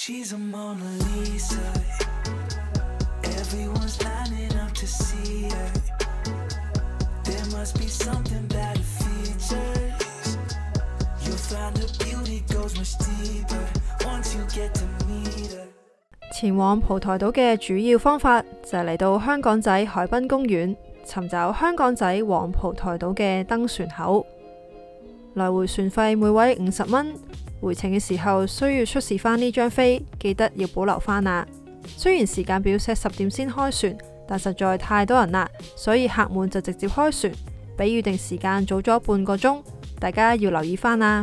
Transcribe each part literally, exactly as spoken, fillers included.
She's a Mona Lisa. Everyone's lining up to see her. There must be something about her features. You'll find her beauty goes much deeper once you get to meet her. 前往蒲台島嘅主要方法就係嚟到香港仔海濱公園，尋找香港仔往蒲台島嘅登船口。來回船費每位五十蚊，回程嘅時候需要出示返呢張飛，記得要保留返啊！雖然時間表寫十點先開船，但實在太多人啦，所以客滿就直接開船，比預定時間早咗半個鐘，大家要留意返啊！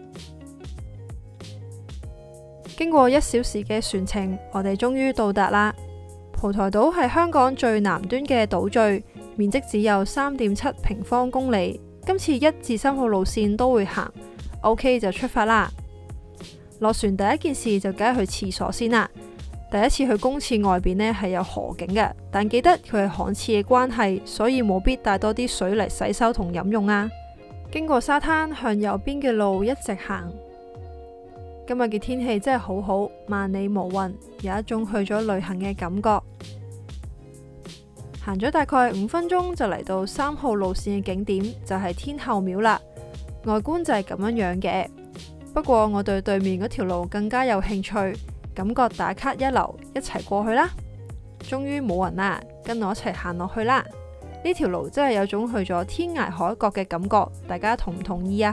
經過一小時嘅船程，我哋終於到達啦。蒲台島係香港最南端嘅島嶼，面積只有三點七平方公里。今次一至三號路線都會行 ，OK 就出發啦。落船第一件事就梗係去廁所先啦。第一次去公廁外邊呢係有河景嘅，但記得佢係旱廁嘅關係，所以冇必帶多啲水嚟洗手同飲用啊。經過沙灘，向右邊嘅路一直行。今日嘅天氣真係好好，萬里無雲，有一種去咗旅行嘅感覺。行咗大概五分鐘就嚟到三號路線嘅景點，就係天后廟啦。外觀就係咁樣樣嘅，不過我對對面嗰條路更加有興趣，感覺打卡一流，一齊過去啦。終於冇人啦，跟我一齊行落去啦。呢條路真係有種去咗天涯海角嘅感覺，大家同唔同意啊？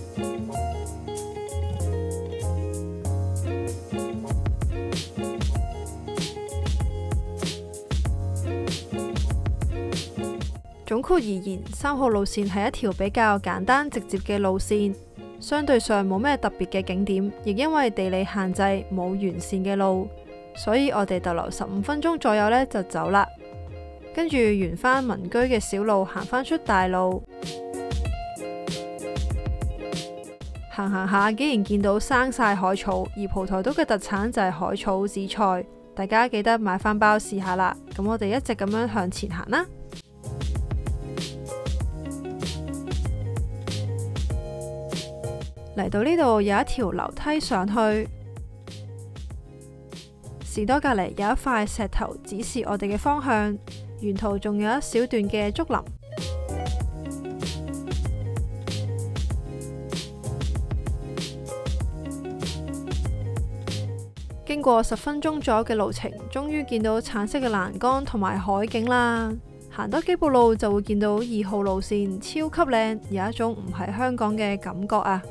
總括而言，三號路線係一條比較簡單直接嘅路線，相對上冇咩特別嘅景點，亦因為地理限制冇完善嘅路，所以我哋逗留十五分鐘左右呢就走啦。跟住沿返民居嘅小路行返出大路，行行下竟然見到生晒海草，而蒲台島嘅特產就係海草紫菜，大家記得買返包試下啦。咁我哋一直咁樣向前行啦。嚟到呢度有一條樓梯上去，士多隔籬有一塊石頭指示我哋嘅方向，沿途仲有一小段嘅竹林。經過十分鐘左右嘅路程，終於見到橙色嘅欄杆同埋海景啦。行多幾步路就會見到二號路線，超級靚，有一種唔係香港嘅感覺啊！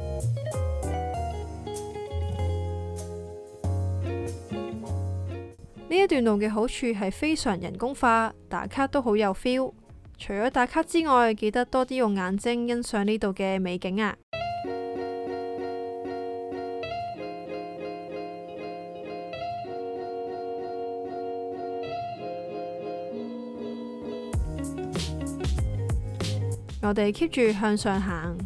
呢一段路嘅好處係非常人工化，打卡都好有 feel。除咗打卡之外，記得多啲用眼睛欣賞呢度嘅美景啊！我哋 keep 住向上行，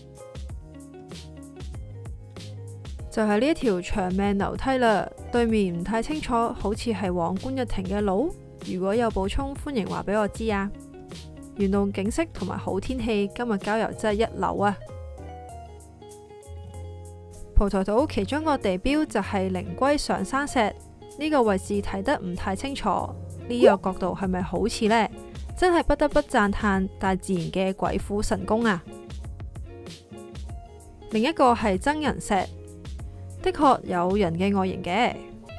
就係呢一條長命樓梯啦。對面唔太清楚，好似係往觀日亭嘅路。如果有補充，歡迎話俾我知啊！沿路景色同埋好天氣，今日郊遊真係一流啊！蒲台島其中一個地標就係靈龜上山石，呢個位置睇得唔太清楚，呢個角度係咪好似呢？真係不得不讚嘆大自然嘅鬼斧神工啊！另一個係真人石，的確有人嘅外形嘅。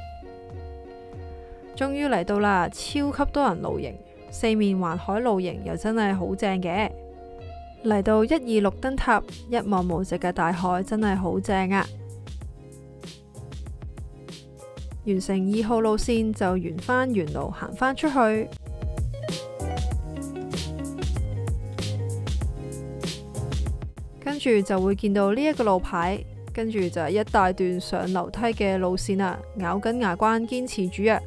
終於嚟到啦，超級多人露營，四面環海露營又真係好正嘅。嚟到一二六燈塔，一望無際嘅大海真係好正啊！完成二號路線就沿返原路行返出去。跟住就會見到呢一個路牌，跟住就係一大段上樓梯嘅路線啦，咬緊牙關堅持住啊！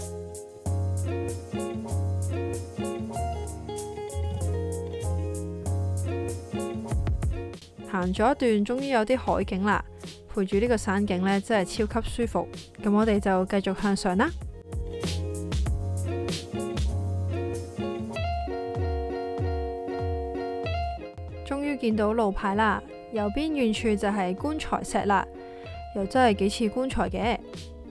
行咗一段，終於有啲海景啦，陪住呢個山景呢，真係超級舒服。咁我哋就繼續向上啦。終於見到路牌啦，右邊遠處就係棺材石啦。 又真係幾似棺材嘅。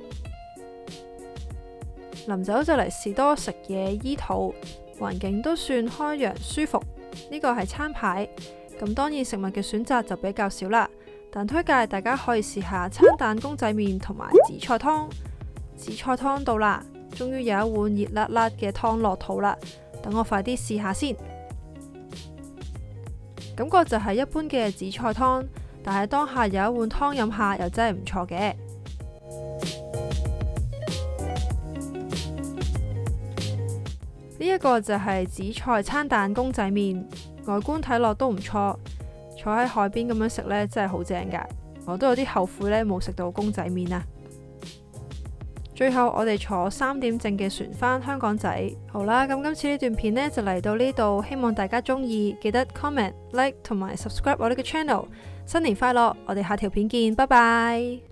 臨走就嚟士多食嘢醫肚，環境都算開揚舒服。呢個係餐牌，咁當然食物嘅選擇就比較少啦，但推介大家可以試下餐蛋公仔麵同埋紫菜湯。紫菜湯到啦，終於有一碗熱辣辣嘅湯落肚啦，等我快啲試下先。感覺就係一般嘅紫菜湯，但係當下有一碗湯飲下又真係唔錯嘅。呢一個就係紫菜餐蛋公仔麵，外觀睇落都唔錯。坐喺海邊咁樣食呢，真係好正噶。我都有啲後悔呢，冇食到公仔麵啊。最後我哋坐三點正嘅船返香港仔。好啦，咁今次呢段片呢就嚟到呢度，希望大家中意，記得 comment、like 同埋 subscribe 我呢個 channel。新年快樂！我哋下條片見，拜拜。